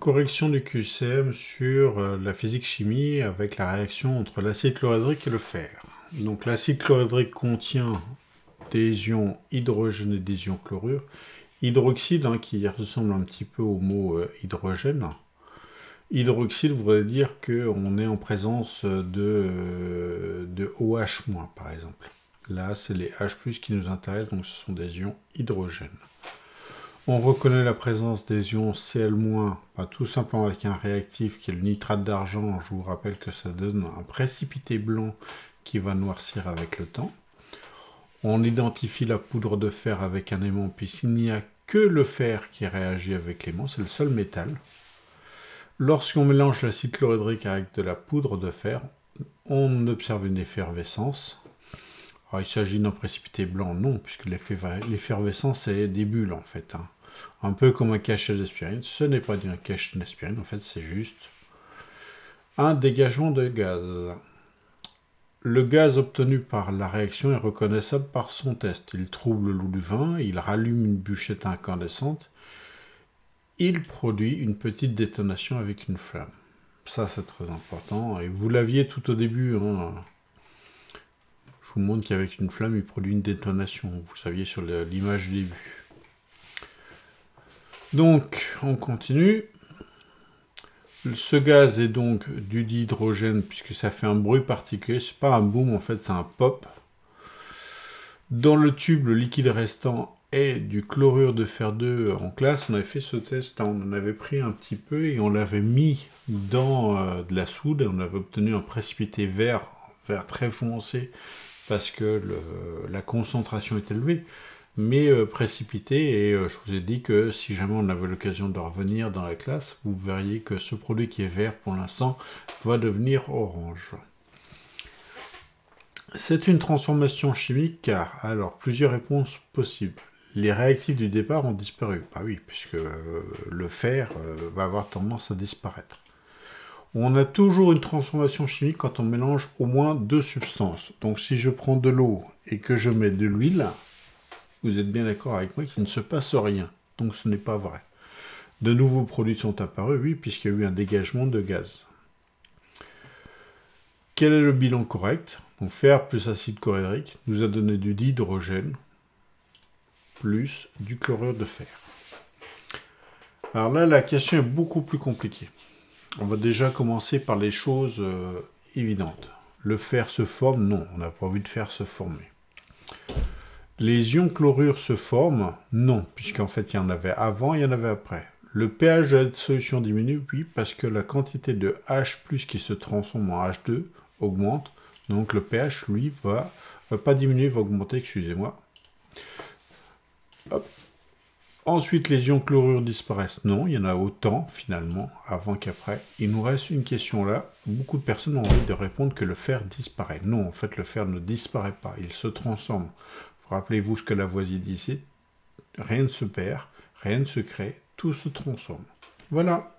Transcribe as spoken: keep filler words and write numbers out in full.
Correction du Q C M sur euh, la physique-chimie avec la réaction entre l'acide chlorhydrique et le fer. Donc l'acide chlorhydrique contient des ions hydrogène et des ions chlorure. Hydroxyde, hein, qui ressemble un petit peu au mot euh, hydrogène. Hydroxyde voudrait dire qu'on est en présence de, euh, de OH-, par exemple. Là, c'est les H plus, qui nous intéressent, donc ce sont des ions hydrogène. On reconnaît la présence des ions Cl-, bah, tout simplement avec un réactif qui est le nitrate d'argent. Je vous rappelle que ça donne un précipité blanc qui va noircir avec le temps. On identifie la poudre de fer avec un aimant, puisqu'il n'y a que le fer qui réagit avec l'aimant, c'est le seul métal. Lorsqu'on mélange l'acide chlorhydrique avec de la poudre de fer, on observe une effervescence. Alors, il s'agit d'un précipité blanc, non, puisque l'effervescence, c'est des bulles, en fait. Hein. Un peu comme un cachet d'aspirine. Ce n'est pas un cachet d'aspirine, en fait, c'est juste un dégagement de gaz. Le gaz obtenu par la réaction est reconnaissable par son test. Il trouble l'eau du vin, il rallume une bûchette incandescente, il produit une petite détonation avec une flamme. Ça, c'est très important. Et vous l'aviez tout au début, hein. Je vous montre qu'avec une flamme, il produit une détonation. Vous saviez sur l'image du début. Donc, on continue. Ce gaz est donc du dihydrogène, puisque ça fait un bruit particulier. C'est pas un boom, en fait, c'est un pop. Dans le tube, le liquide restant est du chlorure de fer deux. En classe, on avait fait ce test. On en avait pris un petit peu et on l'avait mis dans euh, de la soude. On avait obtenu un précipité vert, vert très foncé, parce que le, la concentration est élevée, mais euh, précipité, et euh, je vous ai dit que si jamais on avait l'occasion de revenir dans la classe, vous verriez que ce produit qui est vert pour l'instant va devenir orange. C'est une transformation chimique car, alors, plusieurs réponses possibles. Les réactifs du départ ont disparu. Ah oui, puisque euh, le fer euh, va avoir tendance à disparaître. On a toujours une transformation chimique quand on mélange au moins deux substances. Donc si je prends de l'eau et que je mets de l'huile, vous êtes bien d'accord avec moi qu'il ne se passe rien. Donc ce n'est pas vrai. De nouveaux produits sont apparus, oui, puisqu'il y a eu un dégagement de gaz. Quel est le bilan correct? Donc fer plus acide chlorhydrique nous a donné du dihydrogène plus du chlorure de fer. Alors là, la question est beaucoup plus compliquée. On va déjà commencer par les choses euh, évidentes. Le fer se forme? Non, on n'a pas envie de fer se former. Les ions chlorure se forment? Non, puisqu'en fait, il y en avait avant, il y en avait après. Le pH de la solution diminue? Oui, parce que la quantité de H plus, qui se transforme en H deux augmente. Donc le pH, lui, va, va pas diminuer, va augmenter, excusez-moi. Hop. Ensuite, les ions chlorure disparaissent? Non, il y en a autant, finalement, avant qu'après. Il nous reste une question là. Beaucoup de personnes ont envie de répondre que le fer disparaît. Non, en fait, le fer ne disparaît pas, il se transforme. Rappelez-vous ce que Lavoisier disait. Rien ne se perd, rien ne se crée, tout se transforme. Voilà.